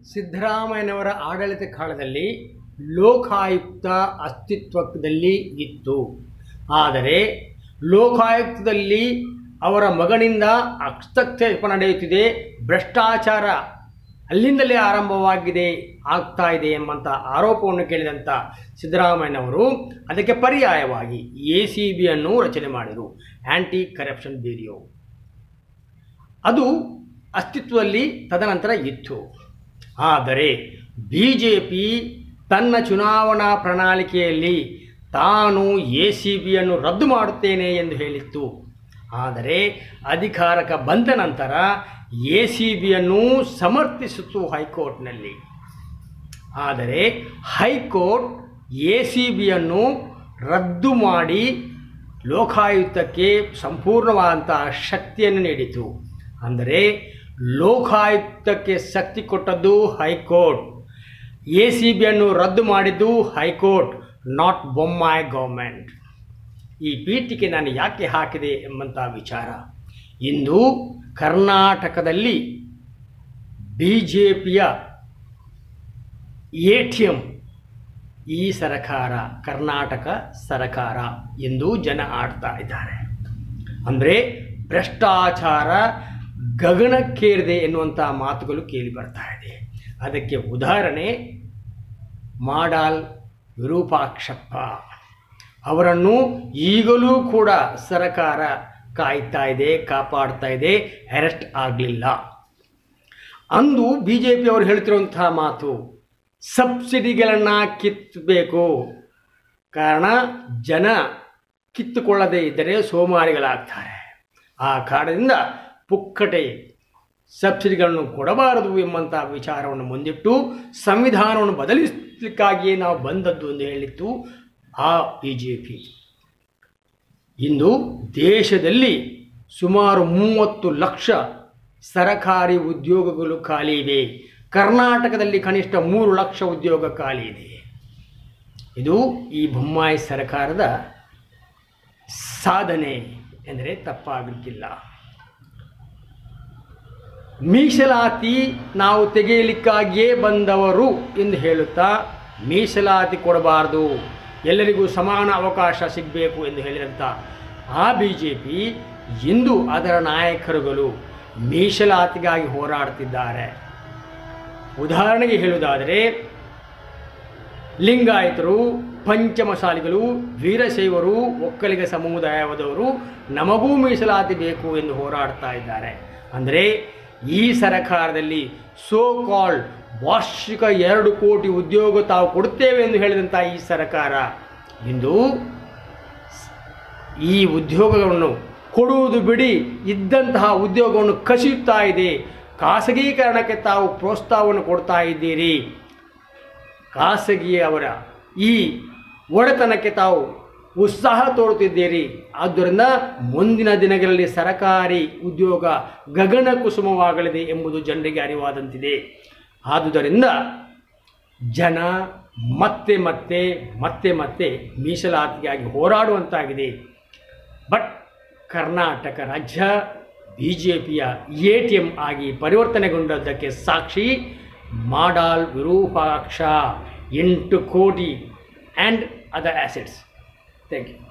ಸಿದ್ದರಾಮಯ್ಯನವರ ಆಡಳಿತ ಕಾಲದಲ್ಲಿ ಲೋಕಾಯುಕ್ತ ಅಸ್ತಿತ್ವದಲ್ಲಿ ಇತ್ತು. ಆದರೆ ಲೋಕಾಯುಕ್ತದಲ್ಲಿ ಅವರ ಮಗನಿಂದ ಹಸ್ತಕ್ಷೇಪ ನಡೆಯುತ್ತಿದೆ, ಭ್ರಷ್ಟಾಚಾರ ಅಲ್ಲಿಂದಲೇ ಆರಂಭವಾಗಿದೆ ಆಗ್ತಾ ಇದೆ ಎಂಬಂಥ ಆರೋಪವನ್ನು ಕೇಳಿದಂಥ ಸಿದ್ದರಾಮಯ್ಯನವರು ಅದಕ್ಕೆ ಪರ್ಯಾಯವಾಗಿ ACBಯನ್ನು ರಚನೆ ಮಾಡಿದರು, ಆ್ಯಂಟಿ ಕರಪ್ಷನ್ ಬ್ಯೂರೋ. ಅದು ಅಸ್ತಿತ್ವದಲ್ಲಿ ತದನಂತರ ಇತ್ತು. ಆದರೆ BJP ತನ್ನ ಚುನಾವಣಾ ಪ್ರಣಾಳಿಕೆಯಲ್ಲಿ ತಾನು ACBಯನ್ನು ರದ್ದು ಮಾಡುತ್ತೇನೆ ಎಂದು ಹೇಳಿತ್ತು. ಆದರೆ ಅಧಿಕಾರಕ್ಕೆ ಬಂದ ನಂತರ ACBಯನ್ನು ಸಮರ್ಥಿಸಿತು ಹೈಕೋರ್ಟ್ನಲ್ಲಿ. ಆದರೆ ಹೈಕೋರ್ಟ್ ACBಯನ್ನು ರದ್ದು ಮಾಡಿ ಲೋಕಾಯುಕ್ತಕ್ಕೆ ಸಂಪೂರ್ಣವಾದಂತಹ ಶಕ್ತಿಯನ್ನು ನೀಡಿತು. ಅಂದರೆ ಲೋಕಾಯುಕ್ತಕ್ಕೆ ಶಕ್ತಿ ಕೊಟ್ಟದ್ದು ಹೈಕೋರ್ಟ್, ACBಯನ್ನು ರದ್ದು ಮಾಡಿದ್ದು ಹೈಕೋರ್ಟ್, ನಾಟ್ ಬೊಮ್ಮಾಯಿ ಗೌರ್ಮೆಂಟ್. ಈ ಪೀಠಿಕೆ ನಾನು ಯಾಕೆ ಹಾಕಿದೆ ಎಂಬಂಥ ವಿಚಾರ, ಇಂದು ಕರ್ನಾಟಕದಲ್ಲಿ BJPಯ ATM ಈ ಸರಕಾರ, ಕರ್ನಾಟಕ ಸರಕಾರ ಎಂದು ಜನ ಆಡ್ತಾ ಇದ್ದಾರೆ. ಅಂದರೆ ಭ್ರಷ್ಟಾಚಾರ ಗಗನಕ್ಕೇರಿದೆ ಎನ್ನುವಂಥ ಮಾತುಗಳು ಕೇಳಿ ಬರ್ತಾ ಇದೆ. ಅದಕ್ಕೆ ಉದಾಹರಣೆ ಮಾಡಾಳ್ ವಿರೂಪಾಕ್ಷಪ್ಪ ಅವರನ್ನು ಈಗಲೂ ಕೂಡ ಸರಕಾರ ಕಾಯ್ತಾ ಇದೆ, ಕಾಪಾಡ್ತಾ ಇದೆ, ಅರೆಸ್ಟ್ ಆಗಲಿಲ್ಲ. ಅಂದು BJP ಅವರು ಹೇಳ್ತಿರುವಂತಹ ಮಾತು, ಸಬ್ಸಿಡಿಗಳನ್ನು ಕಿತ್ತಬೇಕು, ಕಾರಣ ಜನ ಕಿತ್ತುಕೊಳ್ಳದೇ ಇದ್ದರೆ ಸೋಮಾರಿಗಳಾಗ್ತಾರೆ. ಆ ಕಾರಣದಿಂದ ಪುಕ್ಕಟೆ ಸಬ್ಸಿಡಿಗಳನ್ನು ಕೊಡಬಾರದು ಎಂಬಂಥ ವಿಚಾರವನ್ನು ಮುಂದಿಟ್ಟು ಸಂವಿಧಾನವನ್ನು ಬದಲಿಸಲಿಕ್ಕಾಗಿಯೇ ನಾವು ಬಂದದ್ದು ಎಂದು ಹೇಳಿತ್ತು ಆ BJP. ಇಂದು ದೇಶದಲ್ಲಿ ಸುಮಾರು 30 ಲಕ್ಷ ಸರಕಾರಿ ಉದ್ಯೋಗಗಳು ಖಾಲಿ ಇವೆ. ಕರ್ನಾಟಕದಲ್ಲಿ ಕನಿಷ್ಠ 3 ಲಕ್ಷ ಉದ್ಯೋಗ ಖಾಲಿ ಇದೆ. ಇದು ಈ ಬೊಮ್ಮಾಯಿ ಸರ್ಕಾರದ ಸಾಧನೆ ಎಂದರೆ ತಪ್ಪಾಗಲಿಕ್ಕಿಲ್ಲ. ಮೀಸಲಾತಿ ನಾವು ತೆಗೆಯಲಿಕ್ಕಾಗಿಯೇ ಬಂದವರು ಎಂದು ಹೇಳುತ್ತಾ ಮೀಸಲಾತಿ ಕೊಡಬಾರದು, ಎಲ್ಲರಿಗೂ ಸಮಾನ ಅವಕಾಶ ಸಿಗಬೇಕು ಎಂದು ಹೇಳಿದಂಥ ಆ BJP ಇಂದು ಅದರ ನಾಯಕರುಗಳು ಮೀಸಲಾತಿಗಾಗಿ ಹೋರಾಡುತ್ತಿದ್ದಾರೆ. ಉದಾಹರಣೆಗೆ ಹೇಳುವುದಾದರೆ ಲಿಂಗಾಯತರು, ಪಂಚಮಸಾಲಿಗಳು, ವೀರಶೈವರು, ಒಕ್ಕಲಿಗ ಸಮುದಾಯದವರು ನಮಗೂ ಮೀಸಲಾತಿ ಬೇಕು ಎಂದು ಹೋರಾಡ್ತಾ ಇದ್ದಾರೆ. ಅಂದರೆ ಈ ಸರ್ಕಾರದಲ್ಲಿ ಸೋ ಕಾಲ್ಡ್ ವಾರ್ಷಿಕ 2 ಕೋಟಿ ಉದ್ಯೋಗ ತಾವು ಕೊಡುತ್ತೇವೆ ಎಂದು ಹೇಳಿದಂಥ ಈ ಸರ್ಕಾರ ಇಂದು ಈ ಉದ್ಯೋಗಗಳನ್ನು ಕೊಡುವುದು ಬಿಡಿ, ಇದ್ದಂತಹ ಉದ್ಯೋಗವನ್ನು ಕಸಿಯುತ್ತಾ ಇದೆ. ಖಾಸಗೀಕರಣಕ್ಕೆ ತಾವು ಪ್ರೋತ್ಸಾಹವನ್ನು ಕೊಡ್ತಾ ಇದ್ದೀರಿ. ಖಾಸಗಿಯವರ ಈ ಒಡೆತನಕ್ಕೆ ತಾವು ಉತ್ಸಾಹ ತೋರುತ್ತಿದ್ದೀರಿ. ಆದ್ದರಿಂದ ಮುಂದಿನ ದಿನಗಳಲ್ಲಿ ಸರಕಾರಿ ಉದ್ಯೋಗ ಗಗನ ಕುಸುಮವಾಗಲಿದೆ ಎಂಬುದು ಜನರಿಗೆ ಅರಿವಾದಂತಿದೆ. ಆದುದರಿಂದ ಜನ ಮತ್ತೆ ಮತ್ತೆ ಮತ್ತೆ ಮತ್ತೆ ಮೀಸಲಾತಿಗಾಗಿ ಹೋರಾಡುವಂತಾಗಿದೆ. ಬಟ್ ಕರ್ನಾಟಕ ರಾಜ್ಯ BJPಯ ATM ಆಗಿ ಪರಿವರ್ತನೆಗೊಂಡದ್ದಕ್ಕೆ ಸಾಕ್ಷಿ ಮಾಡಾಳ್ ವಿರೂಪಾಕ್ಷ 8 ಕೋಟಿ and other assets. Thank you.